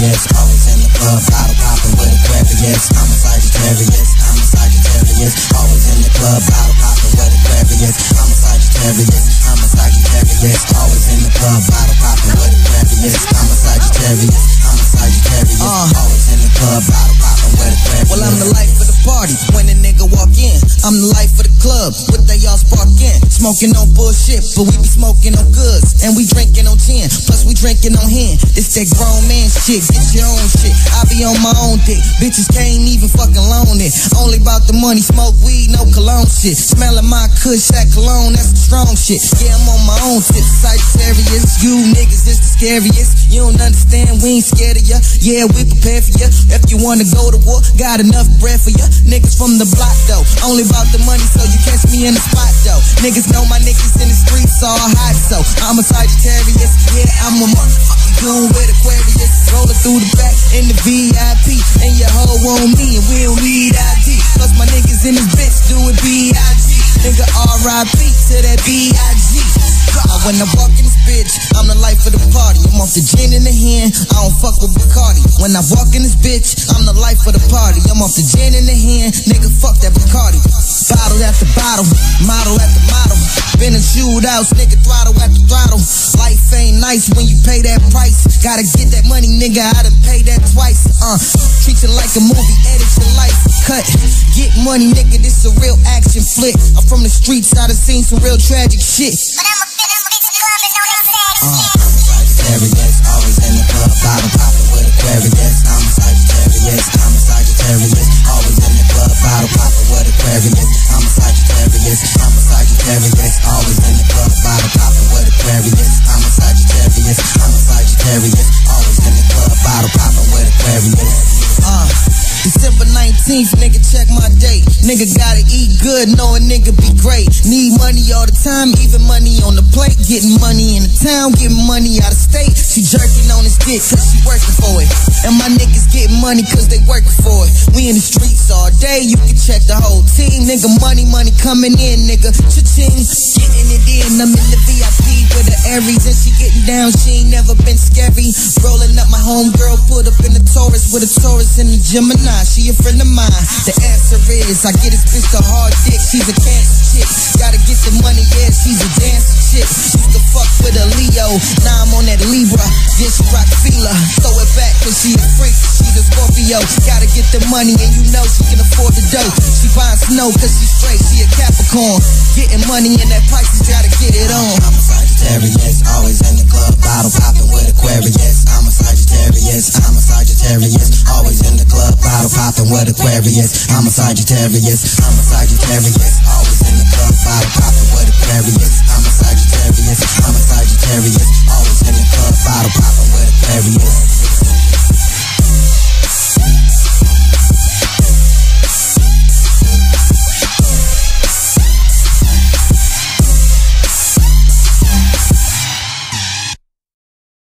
Aquarius, always in the club, bottle popping with Aquarius. I'm a Sagittarius, I'm a Sagittarius, always in the club, bottle popping with Aquarius. I'm a Sagittarius, I'm a Sagittarius, always in the club, bottle popping with Aquarius. I'm a Sagittarius, I'm a Sagittarius, always in the club, bottle popping with Aquarius. Well, I'm the life of the party when a nigga walk in. I'm the life of the club, what they all spark in. Smoking on bullshit, but we be smoking on goods. And we drinking on gin, plus we drinking on hen. It's that grown man shit, get your own shit. I be on my own dick, bitches can't even fucking loan it. Only about the money, smoke weed, no cologne shit. Smelling my kush, that cologne, that's the strong shit. Yeah, I'm on my own tip, Sagittarius. You niggas is the scariest. You don't understand, we ain't scared of ya. Yeah, we prepared for ya. If you wanna go to war, got enough bread for ya. Niggas from the block though, only about the money, so you catch me in the spot though. Niggas know my niggas in the streets all hot, so I'm a Sagittarius. Yeah, I'm a motherfucking goon with Aquarius. Rolling through the back in the VIP, and your hoe on me, and we don't need ID. Plus my niggas in this bitch do it B.I.G. Nigga R.I.P. to that B.I.G. When I walk in this bitch, I'm the life of the party. I'm off the gin in the hand, I don't fuck with Bacardi. When I walk in this bitch, I'm the life of the party. I'm off the gin in the hand, nigga, fuck that Bacardi. Bottle after bottle, model after model. Been in shootouts, nigga, throttle after throttle. Life ain't nice when you pay that price. Gotta get that money, nigga, I done paid that twice. Treat you like a movie, edit your life, cut. Get money, nigga, this a real action flick. I'm from the streets, I done seen some real tragic shit. Sagittarius, always in the club, bottle popping with Aquarius. I'm a Sagittarius, I'm a Sagittarius, always in the club, bottle popping with Aquarius. I'm a Sagittarius, I'm a Sagittarius, always in the club, bottle popping with Aquarius. I'm a Sagittarius, I'm a Sagittarius, always in the club, bottle popping with Aquarius. December 19th, nigga, check my date. Nigga gotta eat good, know a nigga be great. Need money all the time, even money on the plate. Getting money in the town, getting money out of state. She jerking on his dick cause she working for it. And my niggas getting money cause they working for it. We in the streets all day, you can check the whole team. Nigga, money coming in, nigga. Cha-ching, getting it in. I'm in the VIP with the Aries and she getting down, she ain't never been scary. Rolling up my homegirl, put up in the Taurus with a Taurus in the Gemini. She a friend of mine. The answer is I get this bitch the hard dick. She's a cancer chick. Gotta get the money, yeah, she's a dancer chick. Used to fuck with a Leo, now I'm on that Libra. Yeah, she rock feeler. Throw it back cause she a freak. She's a Scorpio. Gotta get the money and you know she can afford the dough. She buying snow cause she straight. She a Capricorn. Getting money and that Pisces, gotta get it on. I'm a Sagittarius, always in the club, bottle popping with Aquarius. I'm a Sagittarius, I'm a Sagittarius, always in the club, bottle popping with Aquarius. I'm a Sagittarius, I'm a Sagittarius, always in the club, bottle popping with Aquarius. I'm a Sagittarius, I'm a Sagittarius, always in